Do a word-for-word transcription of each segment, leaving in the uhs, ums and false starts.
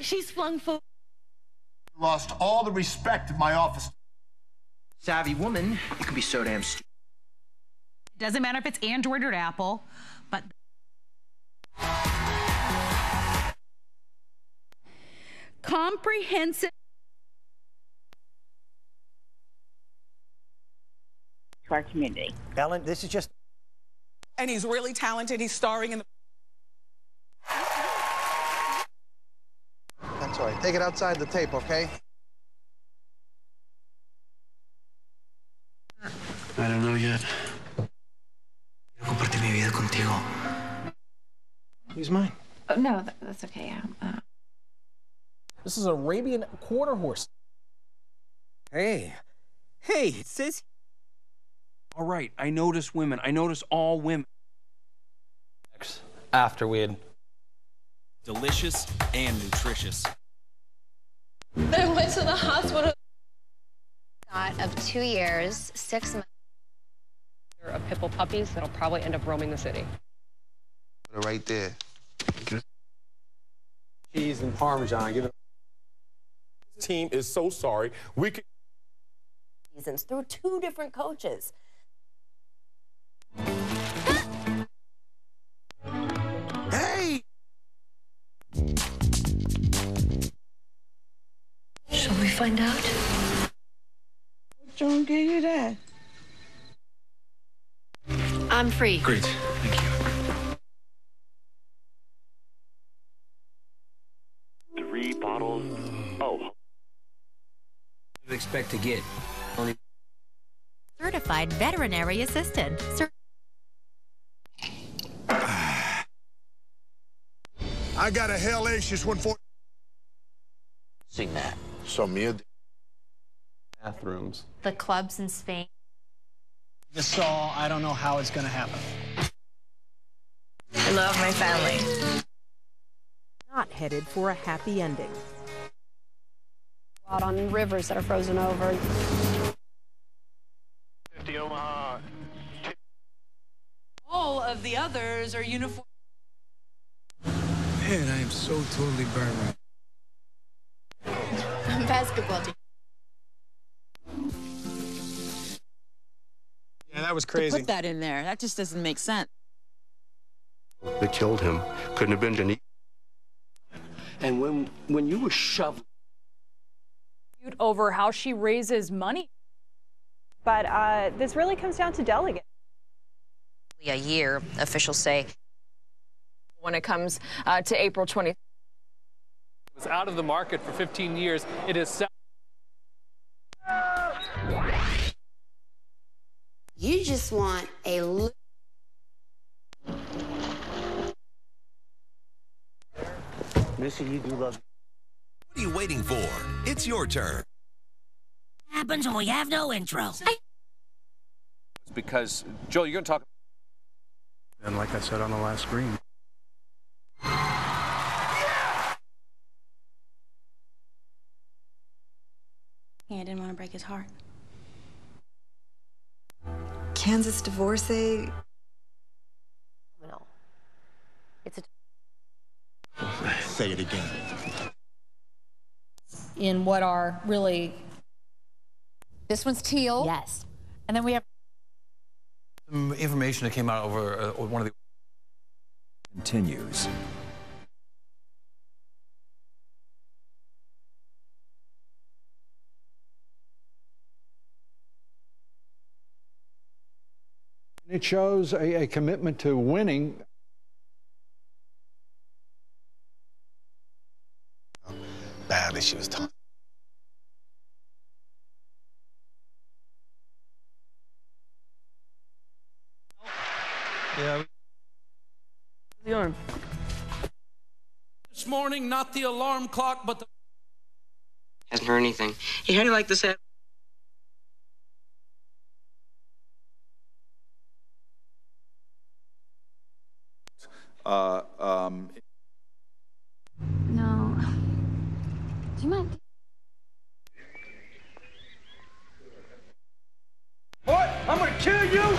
she's flung food. Lost all the respect in my office. Savvy woman, you can be so damn stupid. It doesn't matter if it's Android or Apple, but comprehensive to our community. Ellen, this is just... And he's really talented. He's starring in the... That's all right. Take it outside the tape, okay? I don't know yet. Quiero compartir mi vida contigo. He's mine. Oh, no, that, that's okay. Uh... This is an Arabian quarter horse. Hey, hey, it says... All right, I notice women. I notice all women. After we had... Delicious and nutritious. I went to the hospital. Of two years, six months. Of pitbull puppies that'll probably end up roaming the city. Right there. Cheese and Parmesan. Give it. This team is so sorry. We could. Seasons through two different coaches. Hey! Shall we find out? John gave you that. I'm free. Great, thank you. Three bottles. Oh. What do you expect to get? Only Certified veterinary assistant. Cer I got a hellacious one for. Sing that. So me. Bathrooms. The clubs in Spain. This saw, I don't know how it's going to happen. I love my family. Not headed for a happy ending. Out on rivers that are frozen over. fifty Omaha. all of the others are uniform. Man, I am so totally burned right. Basketball team. Yeah, that was crazy. To put that in there, that just doesn't make sense. That killed him couldn't have been Denise. And when when you were shoved over how she raises money. But uh, this really comes down to delegates. A year, officials say. When it comes uh, to April twentieth. It was out of the market for fifteen years. It is. You just want a li- Missy, you do love. What are you waiting for? It's your turn. Happens when we have no intro. It's because, Joel, you're going to talk. And like I said on the last screen. Yeah, I didn't want to break his heart. Kansas divorcee. No. It's a. Say it again. In what are really. This one's teal. Yes. And then we have Some information that came out over uh, one of the. Continues. It shows a, a commitment to winning. Badly she was talking. Yeah. The arm. This morning, not the alarm clock, but the. Hasn't heard anything. Hey, how do you like this? Uh, um. No. Do you mind? What? I'm gonna kill you!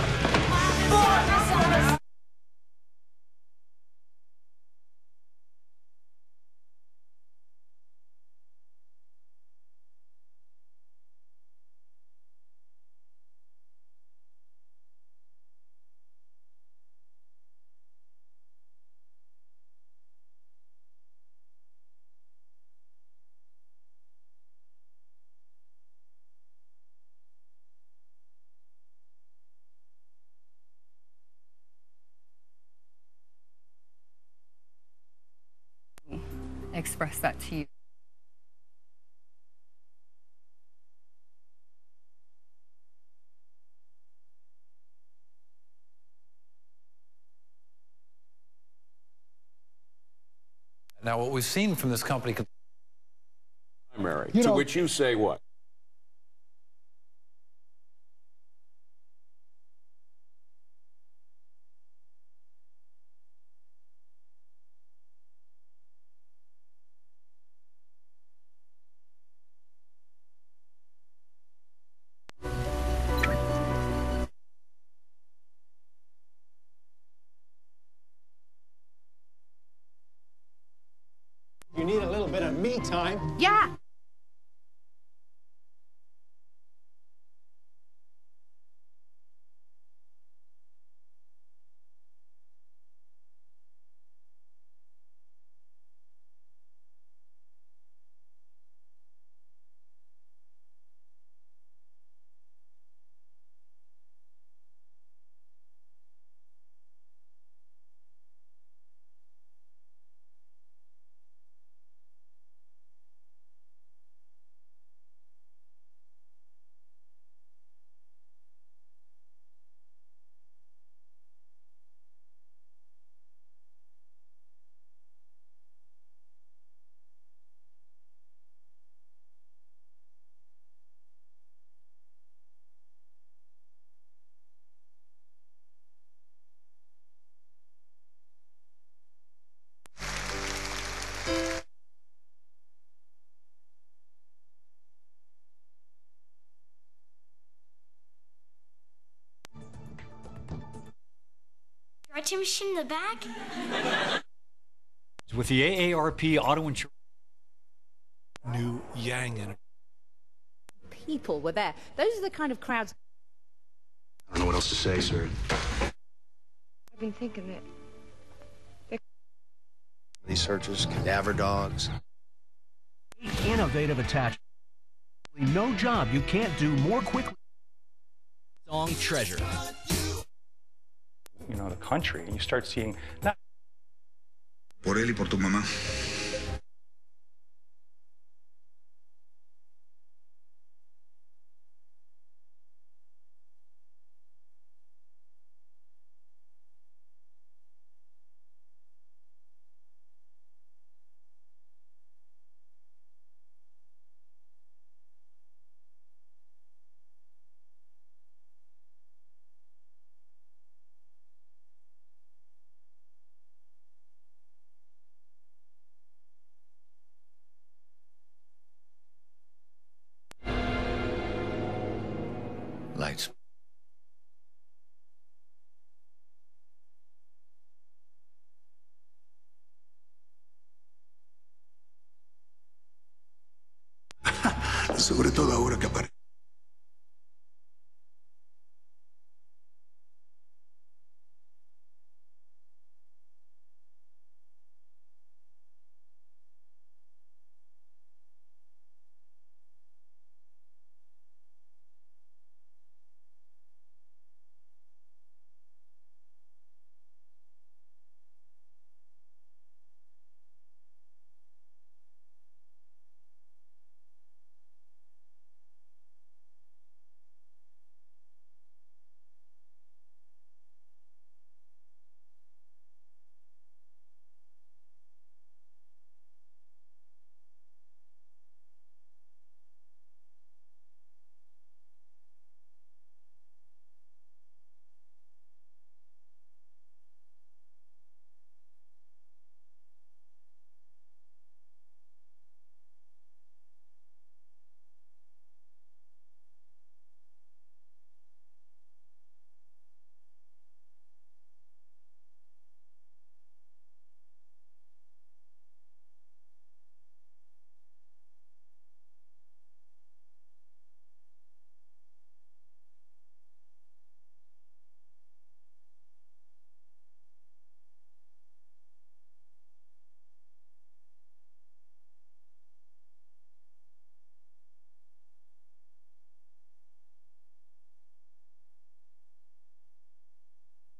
express that to you. Now, what we've seen from this company... Primary, You to know- which you say what? You need a little bit of me time. Yeah. Writing machine in the back? With the A A R P auto insurance. New Yang Energy. People were there. Those are the kind of crowds. I don't know what else to say, sir. I've been thinking that. These searchers, cadaver dogs. Innovative attachment. No job you can't do more quickly. Song Treasure. You know, the country, and you start seeing not. Por él y por tu mamá. Lights. Sobre todo ahora que aparece.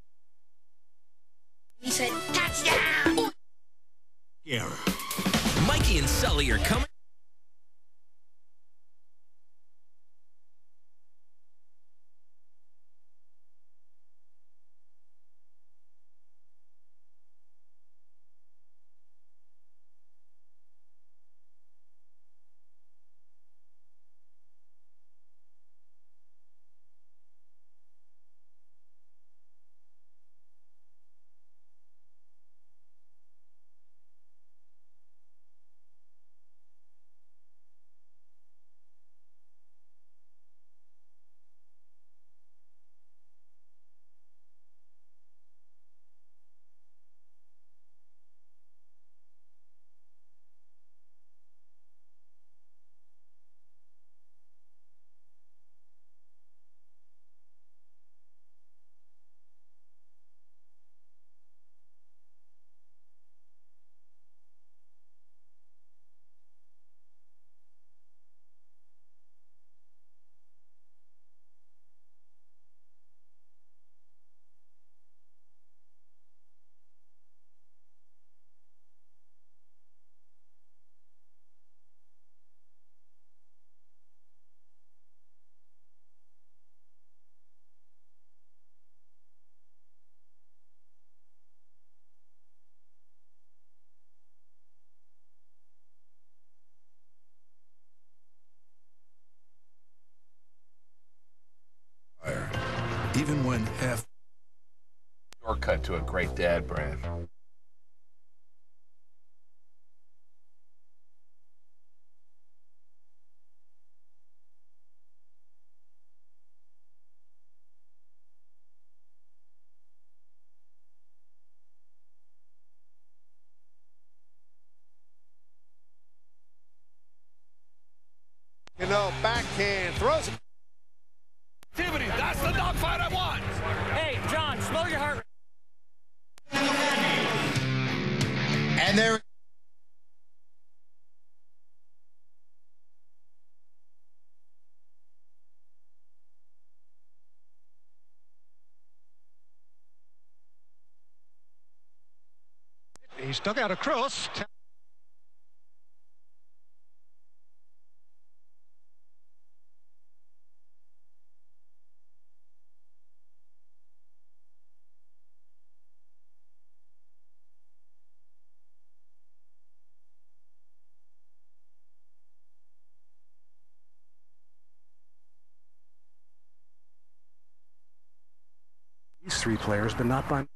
He said, touchdown! Error. Mike even when half. Shortcut to a great dad brand. You know, backhand throws it. Activity, that's the dogfight I want. Hey, John, slow your heart. And there. He stuck out a cross. These three players, but not by.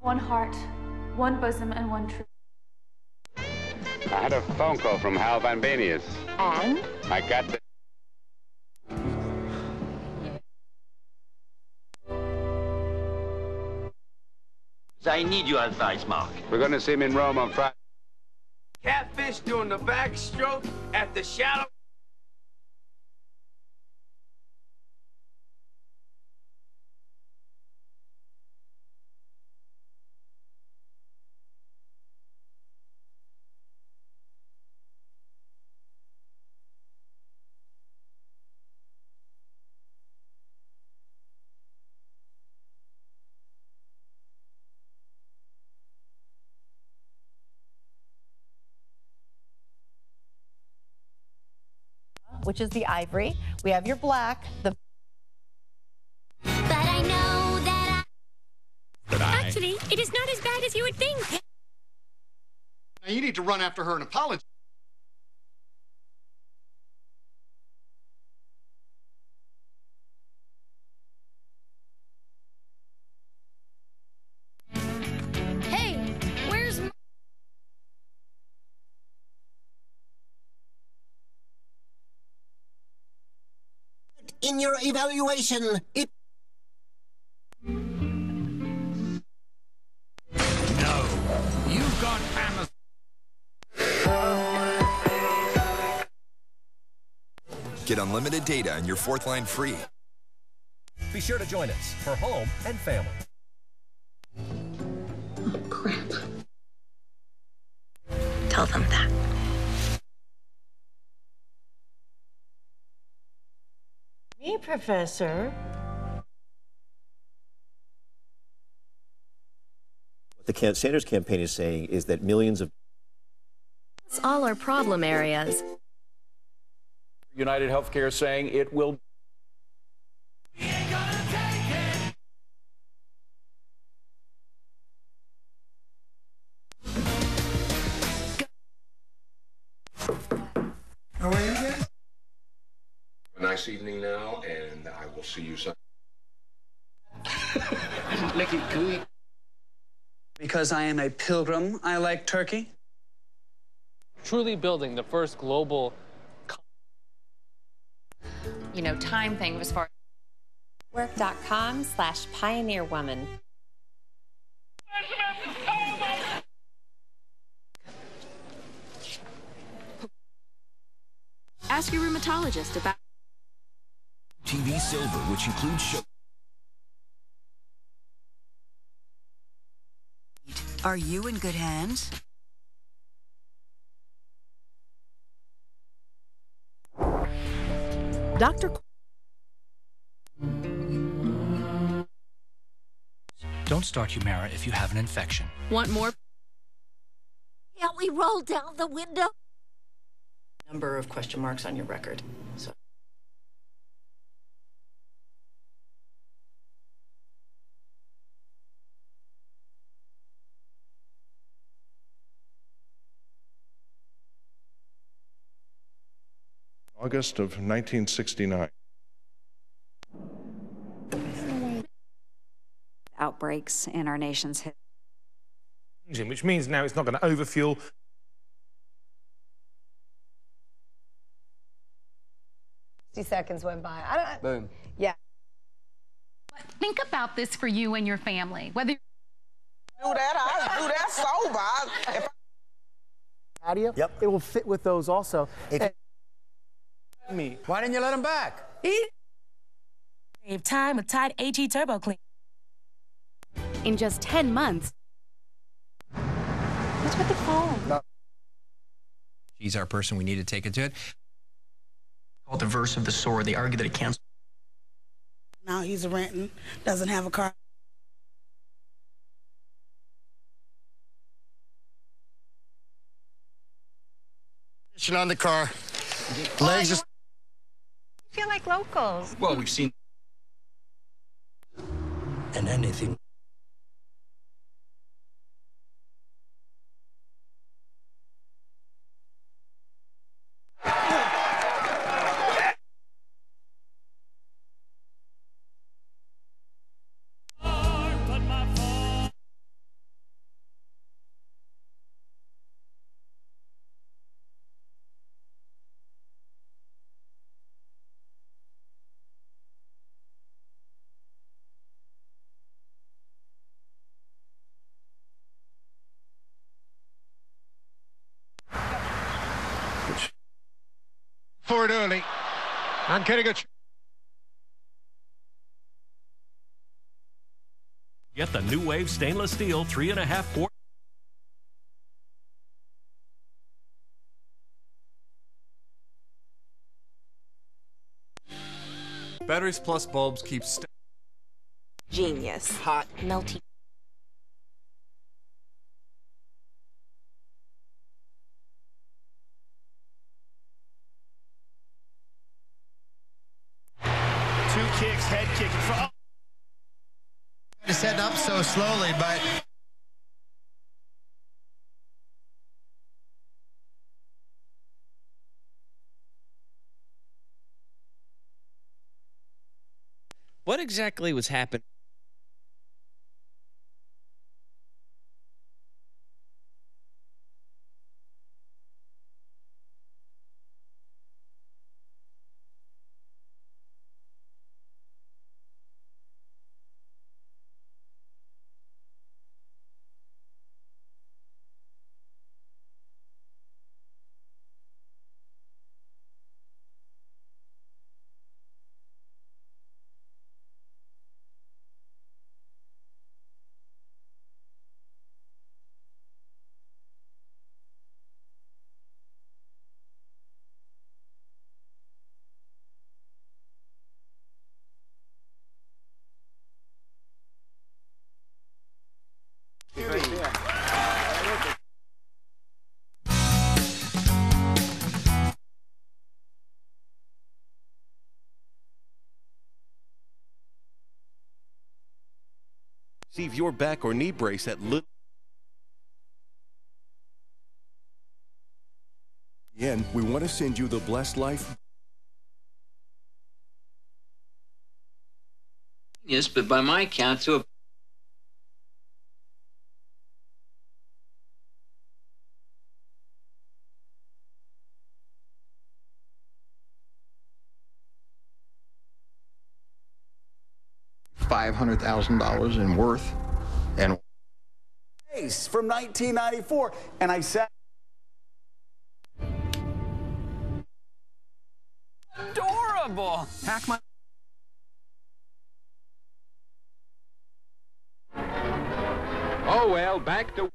One heart, one bosom, and one truth. I had a phone call from Hal Van Banius. And? I got the... I need your advice, Mark. We're going to see him in Rome on Friday. Catfish doing the backstroke at the shallow... which is the ivory. We have your black, the... But I know that I... But I... Actually, it is not as bad as you would think. Now you need to run after her and apologize. Hey, where's... In your evaluation, it... No. You've got Amazon. Get unlimited data and your fourth line free. Be sure to join us for home and family. Oh, crap. Tell them that. Me, Professor. What the Sanders campaign is saying is that millions of... All our problem areas. United Healthcare saying it will... How are you guys? A nice evening now, and I will see you soon. Lick it gooey. Because I am a pilgrim, I like turkey. Truly building the first global... You know, time thing as far... Work.com slash pioneer woman. Ask your rheumatologist about... T V Silver, which includes show... Are you in good hands? Doctor Don't start Humira if you have an infection. Want more? Can't we roll down the window? number of question marks on your record. So. August of nineteen sixty-nine. Outbreaks in our nation's history. Which means now it's not going to overfuel. sixty seconds went by. I don't. Boom. Yeah. But think about this for you and your family. Whether you do that, I do that sober. If How do you? Yep. It will fit with those also. If and me. Why didn't you let him back? He save time with Tide A G Turbo Clean. In just ten months. What's with the phone? No. She's our person. We need to take it to it. Called the verse of the sword. They argue that it can't. Now he's renting, doesn't have a car. On the car. Legs just. I feel like locals. Well, we've seen. And anything. For it early. And getting a... Get the New Wave stainless steel three and a half quart. Batteries Plus bulbs keep st Genius. Hot. Melty. Two kicks, head kick in front. It's setting up so slowly, but what exactly was happening? Receive your back or knee brace at Little. Again, we want to send you the Blessed Life. Yes, but by my count, to a five hundred thousand dollars in worth and from nineteen ninety-four, and I sat adorable. Pack my Oh well, back to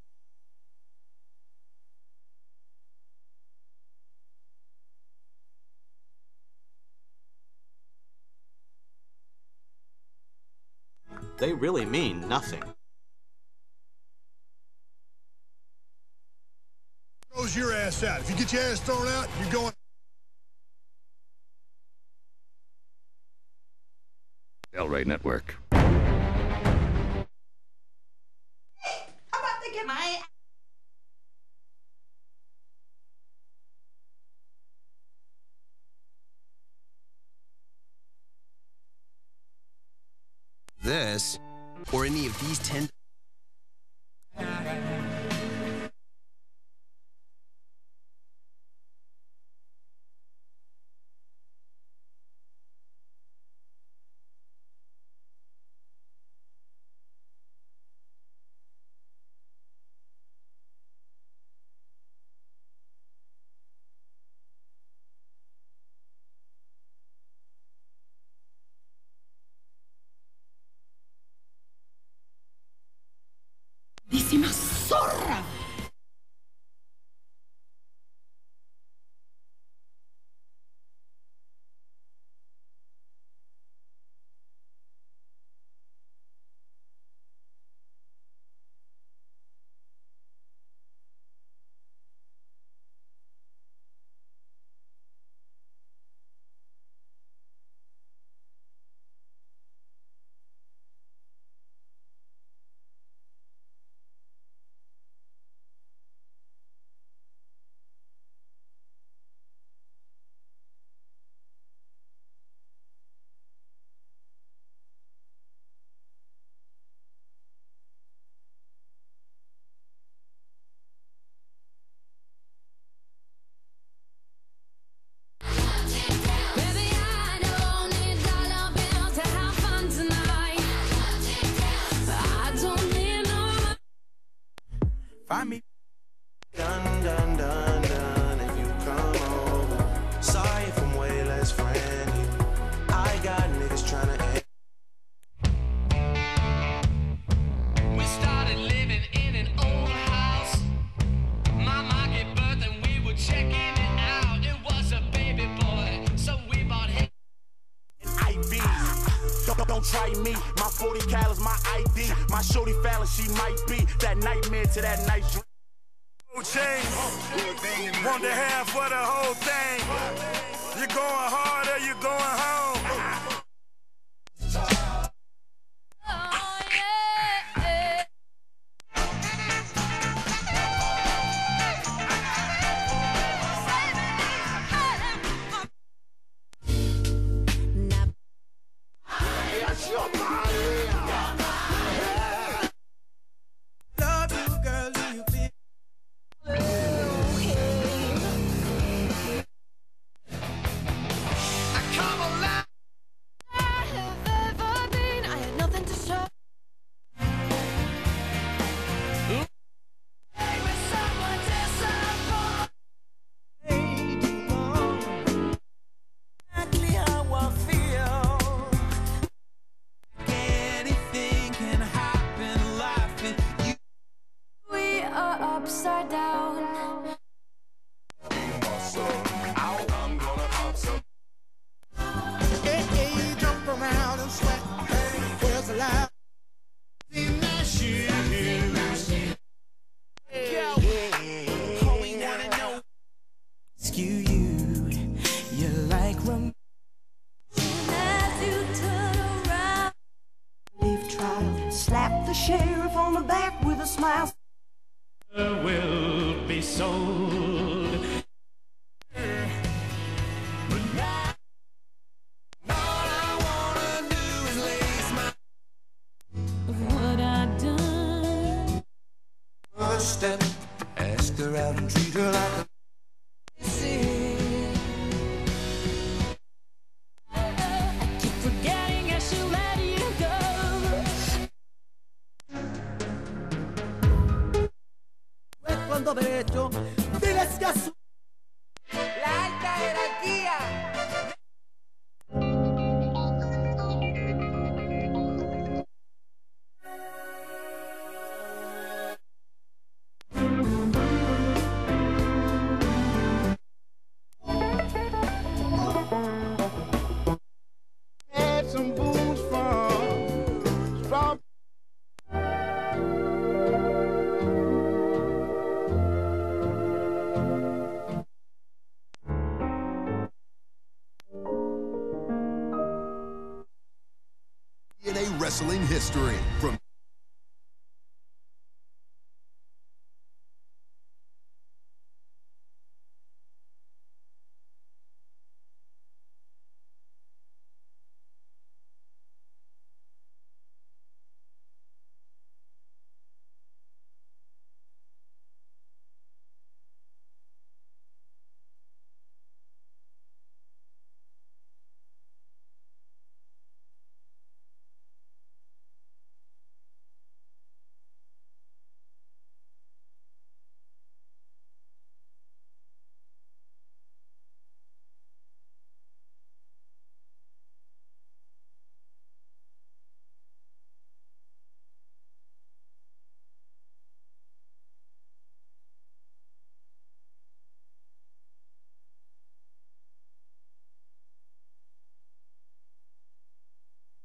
They really mean nothing. throws your ass out. If you get your ass thrown out, you're going. Del Rey Network. I'm about to get my. This, or any of these ten. Zorra! Find me. Done, done, done, done. If you come over, sorry for try me. My forty cal is my I D. My shorty Fallon, she might be that nightmare to that night dream. Change. Want to have for the whole thing. You going hard or you going home? Upside down. Hey, hey, jump around and sweat. Where's the loud? In my shoes. Yeah. All we wanna know. Skew you. You like rum. As you turn around, leave trial. Slap the sheriff on the back with a smile. Will be sold. But now, all I wanna do is lace my. What I done? First step, ask her out and treat her like a. I keep forgetting I should let you go. Cuando derecho diles que a su la alta jerarquía. Had some booze from straw. Wrestling history from